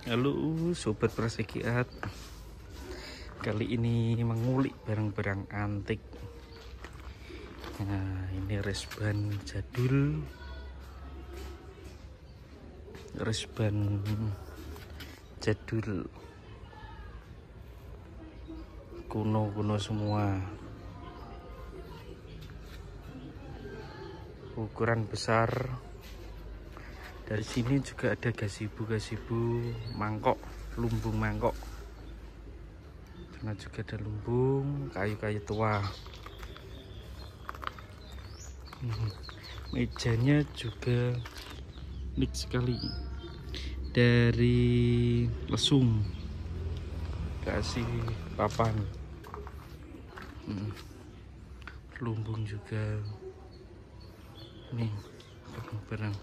Halo sobat Prasegiat, kali ini mengulik barang-barang antik. Nah, ini resban jadul, kuno semua, ukuran besar. Dari sini juga ada gazebo mangkok, lumbung mangkok. Karena juga ada lumbung kayu-kayu tua. Mejanya juga unik sekali, dari lesung, kasih papan. Lumbung juga. Nih barang-barang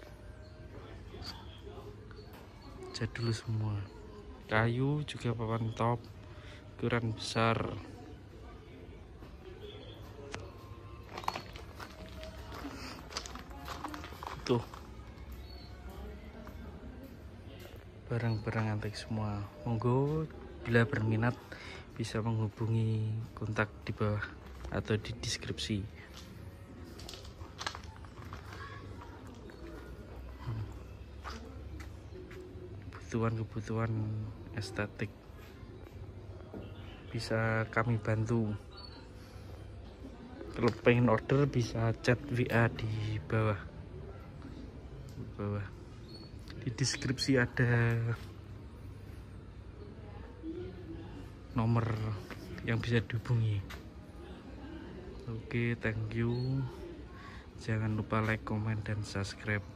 jadul semua, kayu juga papan top ukuran besar. Tuh barang-barang antik semua. Monggo bila berminat bisa menghubungi kontak di bawah atau di deskripsi. Kebutuhan estetik bisa kami bantu. Kalau pengen order bisa chat WA di bawah. Di deskripsi ada nomor yang bisa dihubungi. Oke, thank you. Jangan lupa like, comment, dan subscribe.